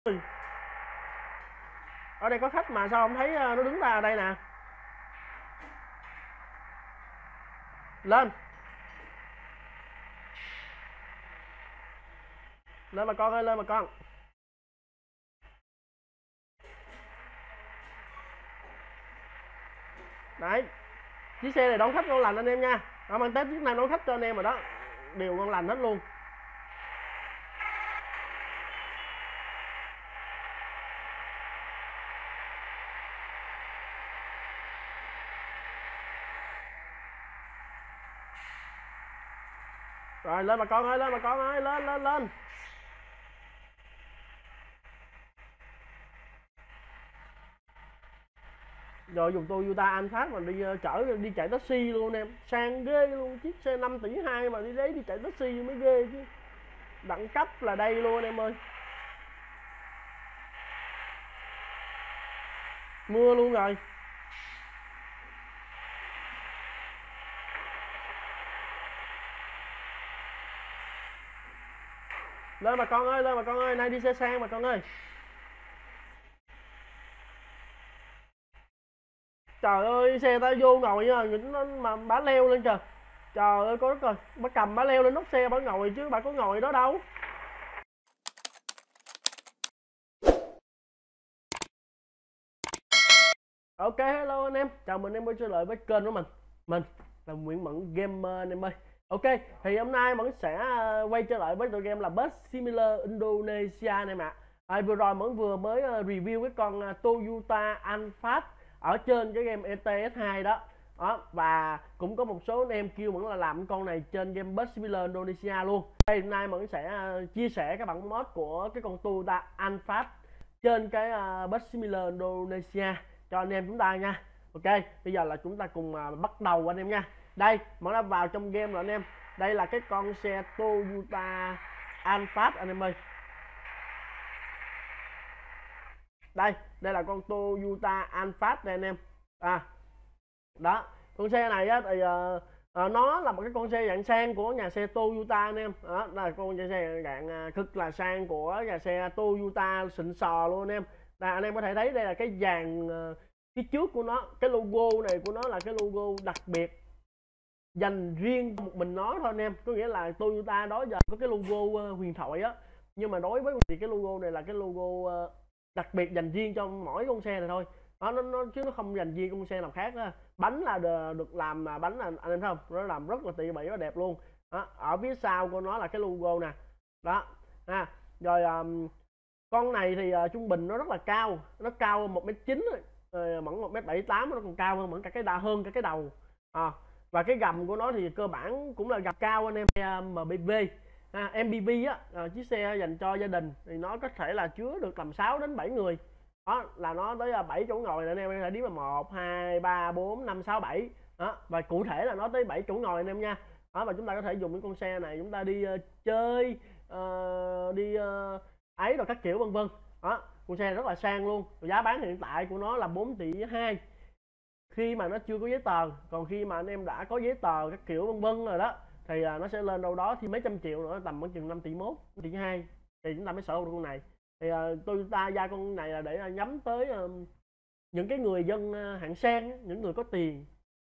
Ở đây có khách mà sao không thấy nó đứng ra ở đây nè. Lên. Lên mà con ơi, lên mà con. Đấy. Chiếc xe này đón khách ngon lành anh em nha. Ở mang Tết chức năng đón khách cho anh em rồi đó. Đều ngon lành hết luôn. Rồi lên bà con ơi, lên bà con ơi, lên lên lên. Rồi dùng Toyota Alphard mà đi đi chạy taxi luôn em, sang ghê luôn, chiếc xe 5,2 tỷ mà đi đấy đi chạy taxi mới ghê chứ. Đẳng cấp là đây luôn em ơi. Mưa luôn rồi. Lên bà con ơi, lên bà con ơi, nay đi xe sang bà con ơi. Trời ơi, xe ta vô ngồi nó mà bả leo lên trời. Trời ơi, có đất rồi, bả cầm bả leo lên nóc xe bả ngồi chứ bà có ngồi đó đâu. Ok, hello anh em, chào mừng em quay trở lại với kênh của mình. Mình là Nguyễn Mẫn Gamer anh em ơi. Ok, thì hôm nay Mẫn sẽ quay trở lại với tựa game là Bus Simulator Indonesia anh em ạ. Vừa rồi Mẫn vừa mới review cái con Toyota Alphard ở trên cái game ETS2 đó. Và cũng có một số anh em kêu Mẫn là làm con này trên game Bus Simulator Indonesia luôn. Hôm nay Mẫn sẽ chia sẻ các bản mod của cái con Toyota Alphard trên cái Bus Simulator Indonesia cho anh em chúng ta nha. Ok, bây giờ là chúng ta cùng bắt đầu anh em nha. Đây, Mẫn đã vào trong game rồi anh em. Đây là cái con xe Toyota Alphard anh em ơi. Đây là con Toyota Alphard đây anh em. Đó, con xe này á thì nó là một cái con xe dạng sang của nhà xe Toyota anh em. Đó là con xe dạng cực là sang của nhà xe Toyota xịn sò luôn anh em. Là anh em có thể thấy đây là cái dàn phía trước của nó, cái logo này của nó là cái logo đặc biệt dành riêng một mình nó thôi anh em. Có nghĩa là Toyota đó giờ có cái logo huyền thoại á, nhưng mà đối với thì cái logo này là cái logo đặc biệt dành riêng cho mỗi con xe này thôi. Nó chứ nó không dành riêng con xe nào khác á. Bánh là được làm mà bánh là anh em thấy không, nó làm rất là tỉ mỉ và đẹp luôn. Đó, ở phía sau của nó là cái logo nè. Đó rồi con này thì trung bình nó rất là cao, nó cao 1m9 rồi, mẫn 1m78, nó còn cao hơn mẫn cả cái hơn cả cái đầu. Và cái gầm của nó thì cơ bản cũng là gầm cao anh em. MPV MPV á, chiếc xe dành cho gia đình thì nó có thể là chứa được tầm 6 đến 7 người. Đó là nó tới 7 chỗ ngồi anh em, là đi mà 1 2 3 4 5 6 7 đó, và cụ thể là nó tới 7 chỗ ngồi anh em nha. Đó, và chúng ta có thể dùng cái con xe này chúng ta đi chơi, đi ấy rồi các kiểu vân vân. Đó, con xe rất là sang luôn. Giá bán hiện tại của nó là 4,2 tỷ khi mà nó chưa có giấy tờ. Còn khi mà anh em đã có giấy tờ các kiểu vân vân rồi đó thì nó sẽ lên đâu đó thì mấy trăm triệu nữa, tầm khoảng chừng 5,1 tỷ, 1,2 tỷ thì chúng ta mới sở hữu được con này. Thì Toyota ra con này là để nhắm tới những cái người dân hạng sang, những người có tiền.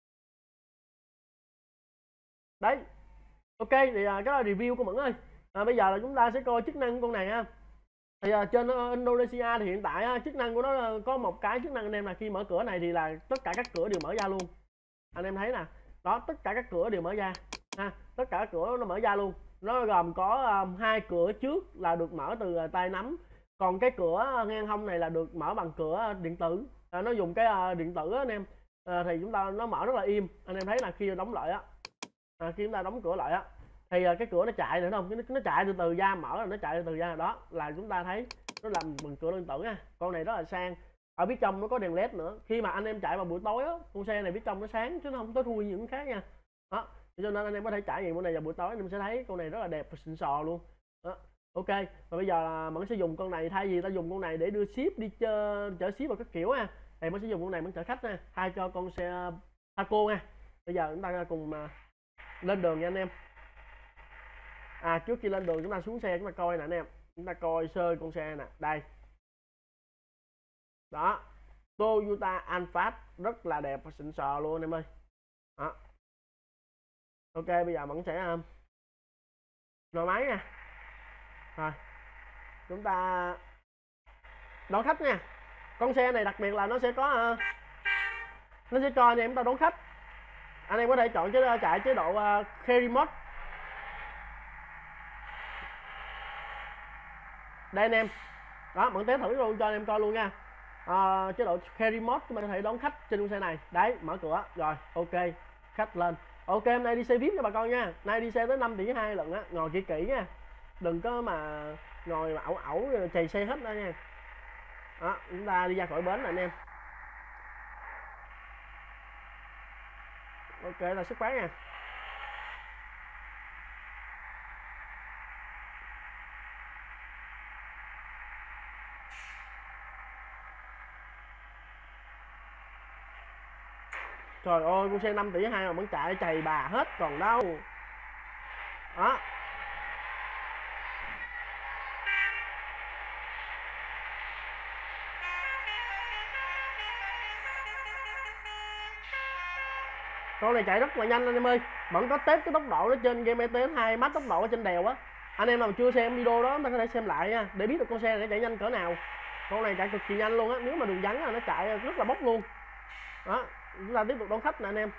Đấy, ok thì cái đó là review của Mẫn ơi. Bây giờ là chúng ta sẽ coi chức năng của con này ha. Thì trên Indonesia thì hiện tại chức năng của nó có một cái chức năng anh em là khi mở cửa này thì là tất cả các cửa đều mở ra luôn. Anh em thấy nè, đó tất cả các cửa đều mở ra tất cả các cửa nó mở ra luôn. Nó gồm có hai cửa trước là được mở từ tay nắm, còn cái cửa ngang hông này là được mở bằng cửa điện tử. Nó dùng cái điện tử anh em. Thì chúng ta nó mở rất là im. Anh em thấy là khi đóng lại khi chúng ta đóng cửa lại thì cái cửa nó chạy nữa không, nó chạy từ từ ra, mở rồi nó chạy từ từ ra, đó là chúng ta thấy nó làm bằng cửa điện tử nha. Con này rất là sang. Ở phía trong nó có đèn led nữa, khi mà anh em chạy vào buổi tối con xe này phía trong nó sáng chứ nó không tối thui những khác nha. Đó, cho nên anh em có thể trải nghiệm con này vào buổi tối, anh em sẽ thấy con này rất là đẹp và xịn sò luôn. Đó, ok. Và bây giờ là mình sẽ dùng con này, thay vì ta dùng con này để đưa ship đi chở ship vào các kiểu thì mình sẽ dùng con này mình chở khách thay cho con xe Taco nha. Bây giờ chúng ta cùng lên đường nha anh em. Trước khi lên đường chúng ta xuống xe chúng ta coi nè anh em, chúng ta coi sơ con xe nè. Đây Đó, Toyota Alphard rất là đẹp và xịn sò luôn em ơi. Đó. Ok, bây giờ vẫn sẽ nổ máy nha. Rồi, chúng ta đón khách nha. Con xe này đặc biệt là nó sẽ có nó sẽ cho anh em ta đón khách. Anh em có thể chọn chạy chế độ Carry Mode. Đây anh em. Đó, vẫn test thử luôn cho anh em coi luôn nha. Chế độ Carry Mode chúng ta có thể đón khách trên con xe này. Đấy, mở cửa. Rồi, ok. Khách lên. Ok, hôm nay đi xe VIP cho bà con nha. Nay đi xe tới 5,2 tỷ lận á, ngồi kỹ kỹ nha. Đừng có mà ngồi mà ẩu ẩu chày xe hết đó nha. Đó, chúng ta đi ra khỏi bến rồi anh em. Ok, là xuất phát nha. Trời ơi, con xe 5,2 tỷ mà vẫn chạy chày bà hết còn đâu. Đó. Con này chạy rất là nhanh anh em ơi. Vẫn có test cái tốc độ nó trên game ETS2 max tốc độ ở trên đèo á. Anh em nào chưa xem video đó ta có thể xem lại nha, để biết được con xe này chạy nhanh cỡ nào. Con này chạy cực kỳ nhanh luôn á, nếu mà đường vắng là nó chạy rất là bốc luôn. Đó, chúng ta tiếp tục đón khách nè anh em.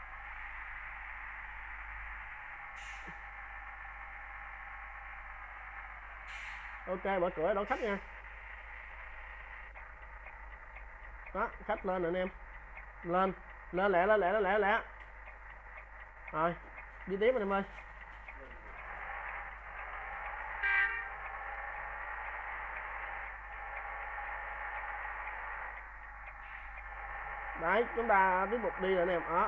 Ok, mở cửa đón khách nha. Đó, khách lên nè anh em. Lên, lên lẹ, lên lẹ, lên lẹ, lẹ. Rồi, đi tiếp anh em ơi. Đấy, chúng ta tiếp tục đi rồi anh em. Đó.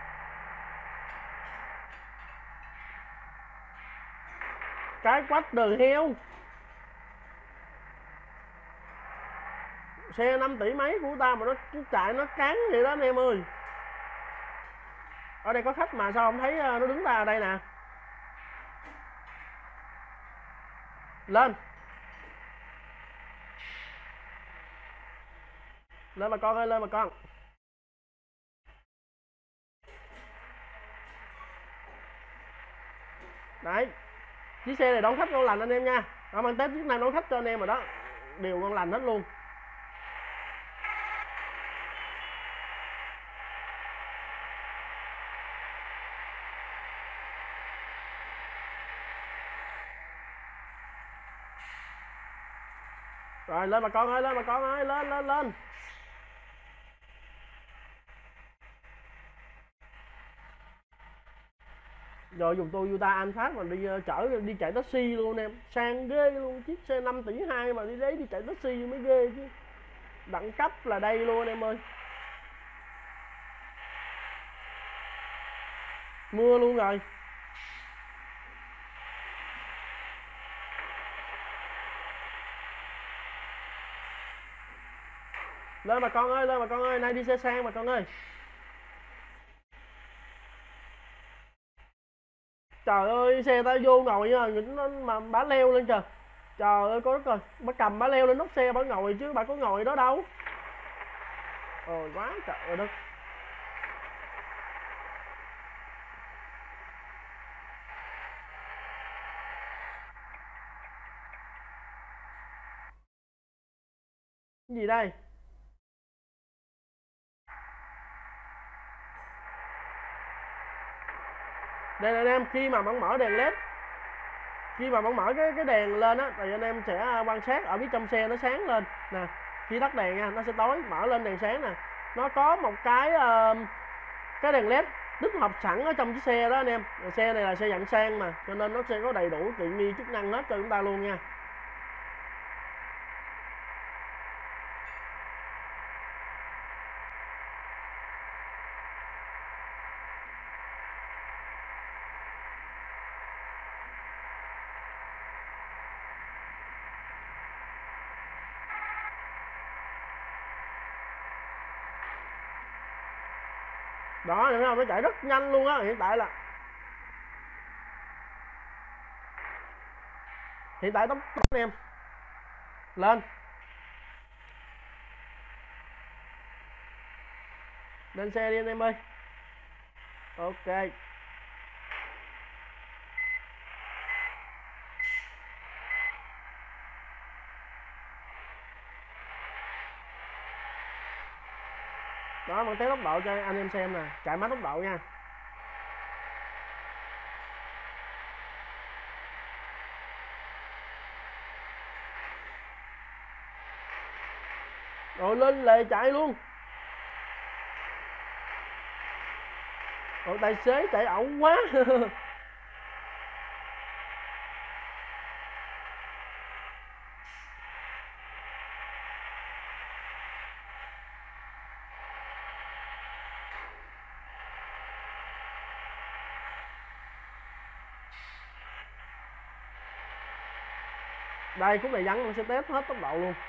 Cái quách đời heo. Xe 5 tỷ mấy của ta mà nó chạy nó cán vậy đó anh em ơi. Ở đây có khách mà sao không thấy nó đứng ta ở đây nè. Lên. Lên bà con ơi, lên bà con. Đấy, chiếc xe này đón khách ngon lành anh em nha. Nó mang test chiếc này đón khách cho anh em rồi đó, đều ngon lành hết luôn. Rồi lên bà con ơi, lên bà con ơi, lên lên lên. Rồi dùng Toyota Alphard mà đi đi chạy taxi luôn em, sang ghê luôn. Chiếc xe 5,2 tỷ mà đi đấy đi chạy taxi mới ghê chứ. Đẳng cấp là đây luôn anh em ơi. Mưa luôn rồi. Lên bà con ơi, lên bà con ơi, nay đi xe sang bà con ơi. Trời ơi, xe ta vô ngồi nó mà bả leo lên trời. Trời ơi, có đất rồi, bà cầm bả leo lên nóc xe bả ngồi chứ bà có ngồi đó đâu. Ôi quá trời đất. Cái gì đây? Đây là anh em, khi mà bạn mở đèn led, khi mà bạn mở cái đèn lên á thì anh em sẽ quan sát ở phía trong xe nó sáng lên nè. Khi tắt đèn nha nó sẽ tối, mở lên đèn sáng nè. Nó có một cái đèn led tích hợp sẵn ở trong chiếc xe đó anh em. Xe này là xe dạng sang mà, cho nên nó sẽ có đầy đủ tiện nghi chức năng hết cho chúng ta luôn nha. Đó, thấy không? Nó chạy rất nhanh luôn á. Hiện tại tốc anh em lên. Lên xe đi anh em ơi. Ok. Đó, mình test tốc độ cho anh em xem nè, chạy máy tốc độ nha. Rồi lên lề chạy luôn. Rồi tài xế chạy ẩu quá. Đây khúc này vắng mình sẽ test hết tốc độ luôn.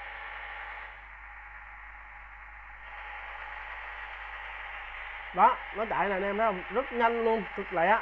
Đó, nó chạy này anh em thấy không? Rất nhanh luôn, cực lẹ.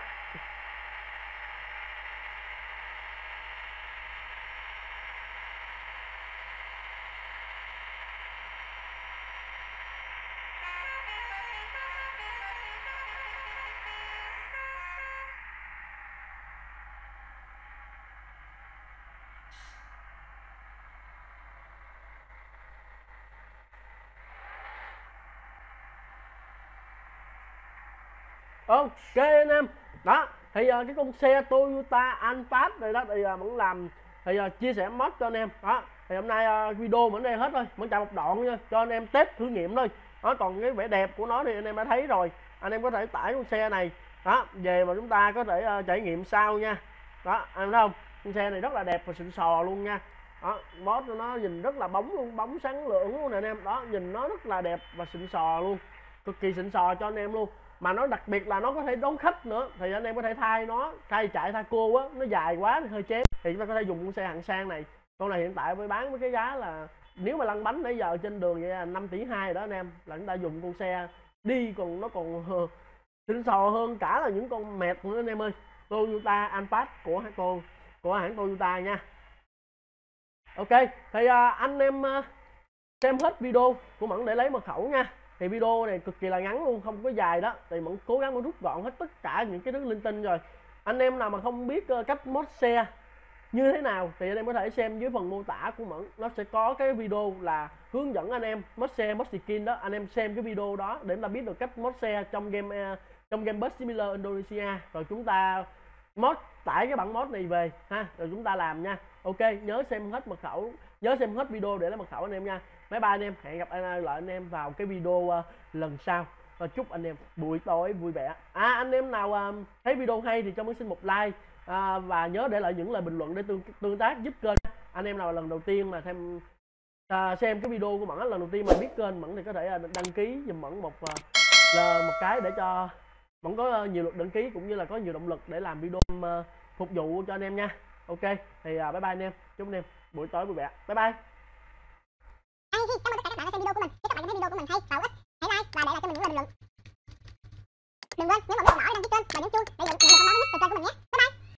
Ok anh em. Đó, thì cái con xe Toyota Alphard này đó thì vẫn làm thì chia sẻ mod cho anh em. Đó, thì hôm nay video vẫn đây hết thôi, vẫn chạy một đoạn nha, cho anh em test thử nghiệm thôi. Đó, còn cái vẻ đẹp của nó thì anh em đã thấy rồi. Anh em có thể tải con xe này đó về mà chúng ta có thể trải nghiệm sau nha. Đó, anh em thấy không? Con xe này rất là đẹp và xịn sò luôn nha. Đó, mod nó nhìn rất là bóng luôn, bóng sáng lưỡng luôn nè anh em. Đó, nhìn nó rất là đẹp và xịn sò luôn, cực kỳ xịn sò cho anh em luôn. Mà nó đặc biệt là nó có thể đón khách nữa, thì anh em có thể thay nó, thay chạy thay cô á, nó dài quá thì hơi chém, thì chúng ta có thể dùng con xe hạng sang này. Con này hiện tại mới bán với cái giá là nếu mà lăn bánh nãy giờ trên đường vậy là 5,2 tỷ đó anh em, là chúng ta dùng con xe đi còn nó còn xịn sò hơn cả là những con mẹt nữa anh em ơi. Toyota Alphard của hãng Toyota nha. Ok, thì anh em xem hết video của Mẫn để lấy mật khẩu nha. Thì video này cực kỳ là ngắn luôn, không có dài đó, thì Mẫn cố gắng rút gọn hết tất cả những cái thứ linh tinh rồi. Anh em nào mà không biết cách mod xe như thế nào thì anh em có thể xem dưới phần mô tả của Mẫn, nó sẽ có cái video là hướng dẫn anh em mod xe, mod skin đó. Anh em xem cái video đó để chúng ta biết được cách mod xe trong game Bus Simulator Indonesia, rồi chúng ta mod tải cái bản mod này về ha, rồi chúng ta làm nha. Ok, nhớ xem hết mật khẩu, nhớ xem hết video để lấy mật khẩu anh em nha. Bye bye anh em, hẹn gặp lại anh em vào cái video lần sau. Chúc anh em buổi tối vui vẻ. Anh em nào thấy video hay thì cho Mẫn xin một like và nhớ để lại những lời bình luận để tương tác giúp kênh. Anh em nào lần đầu tiên mà xem cái video của Mẫn lần đầu tiên mà biết kênh Mẫn thì có thể đăng ký giùm Mẫn một cái để cho Mẫn có nhiều lượt đăng ký cũng như là có nhiều động lực để làm video phục vụ cho anh em nha. Ok, thì bye bye anh em, chúc anh em buổi tối vui vẻ. Bye bye. Cảm ơn tất cả các bạn đã xem video của mình. Nếu các bạn thấy video của mình hay, bổ ích, hãy like và để lại cho mình những lời bình luận. Đừng quên nhấn vào nút đỏ để đăng ký kênh và nhấn chuông để nhận được thông báo mới nhất từ kênh của mình nhé. Bye bye.